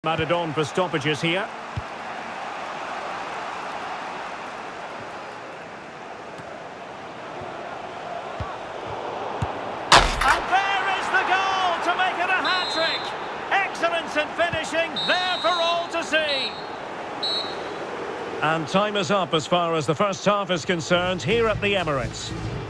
Added on for stoppages here. And there is the goal to make it a hat-trick. Excellence in finishing, there for all to see. And time is up as far as the first half is concerned here at the Emirates.